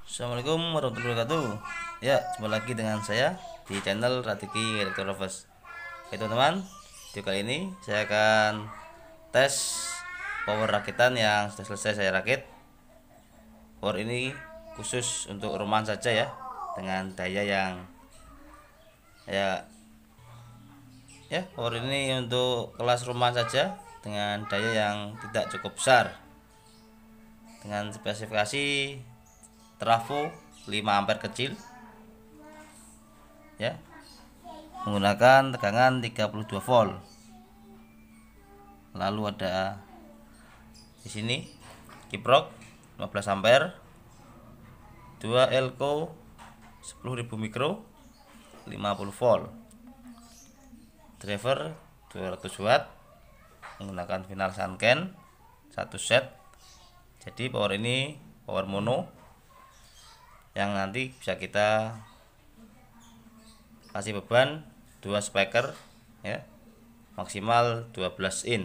Assalamualaikum warahmatullahi wabarakatuh. Ya, jumpa lagi dengan saya di channel Ratiki Electrolovers. Oke teman-teman, video kali ini saya akan tes power rakitan yang sudah selesai saya rakit. Power ini khusus untuk rumahan saja ya, dengan daya yang power ini untuk kelas rumahan saja dengan daya yang tidak cukup besar, dengan spesifikasi trafo 5 ampere kecil ya, menggunakan tegangan 32 volt. Lalu ada di sini kiprok 15 ampere, 2 elko 10.000 mikro 50 volt, driver 200 watt menggunakan final Sanken 1 set. Jadi power ini power mono yang nanti bisa kita kasih beban 2 speaker ya, maksimal 12 in.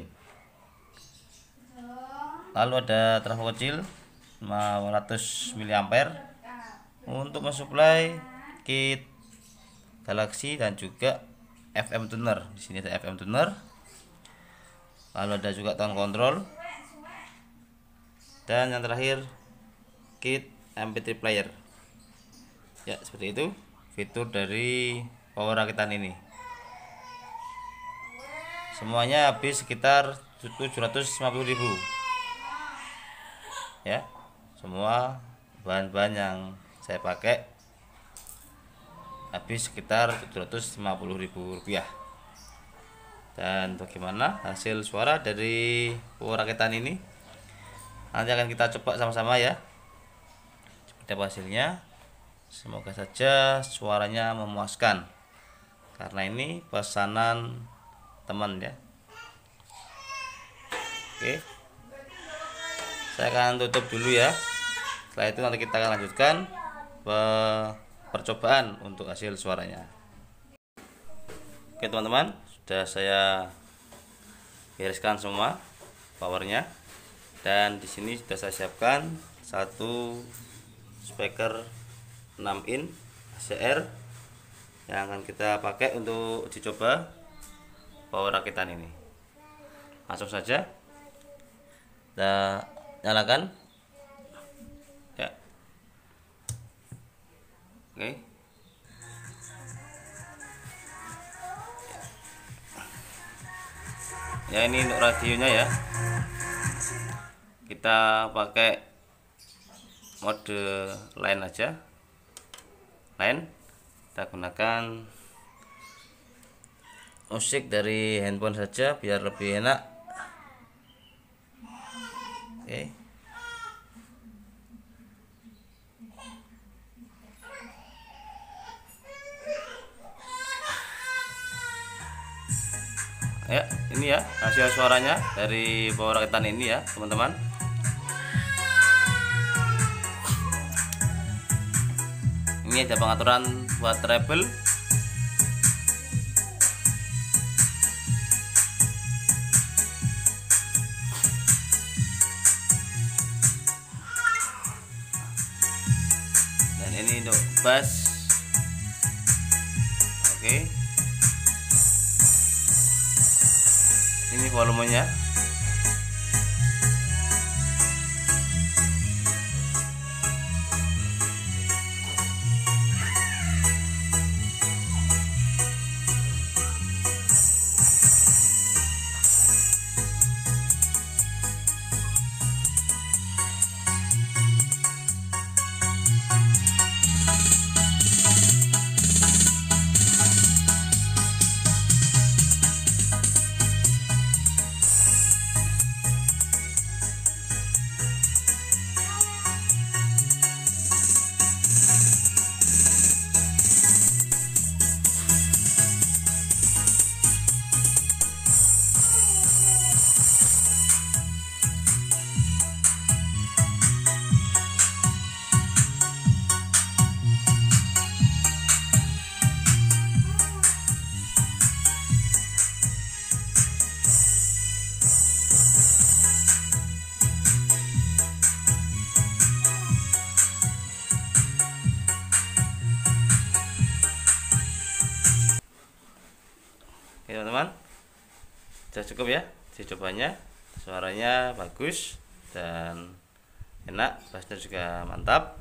Lalu ada trafo kecil 500 mA untuk mensuplai kit Galaxy dan juga FM tuner. Di sini ada FM tuner. Lalu ada juga tone control. Dan yang terakhir kit MP3 player. Ya, seperti itu fitur dari power rakitan ini. Semuanya habis sekitar 750.000 ya. Semua bahan-bahan yang saya pakai habis sekitar 750.000 rupiah. Dan bagaimana hasil suara dari power rakitan ini? Nanti akan kita coba sama-sama ya. Seperti apa hasilnya. Semoga saja suaranya memuaskan, karena ini pesanan teman ya. Oke, saya akan tutup dulu ya. Setelah itu nanti kita akan lanjutkan percobaan untuk hasil suaranya. Oke teman-teman, sudah saya bereskan semua powernya, dan di sini sudah saya siapkan satu speaker 6 in ACR yang akan kita pakai untuk dicoba power rakitan ini. Langsung saja kita nyalakan ya. Oke, ya ini untuk radionya ya, kita pakai mode line aja. Kita gunakan musik dari handphone saja biar lebih enak. Oke. Ya, ini ya hasil suaranya dari power rakitan ini ya, teman-teman. Ini ada pengaturan buat treble. Dan ini untuk bass. Oke. Ini volumenya. Sudah cukup ya cobanya. Suaranya bagus dan enak, bassnya juga mantap.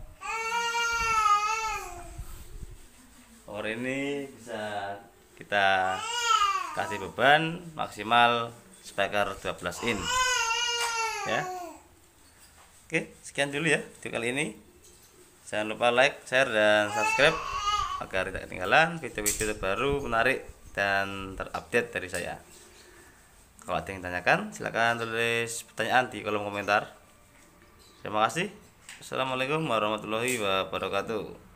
Power ini bisa kita kasih beban maksimal speaker 12 in ya. Oke, sekian dulu ya video kali ini. Jangan lupa like, share, dan subscribe agar tidak ketinggalan video-video terbaru, menarik, dan terupdate dari saya. Kalau ada yang tanyakan, silahkan tulis pertanyaan di kolom komentar. Terima kasih. Assalamualaikum warahmatullahi wabarakatuh.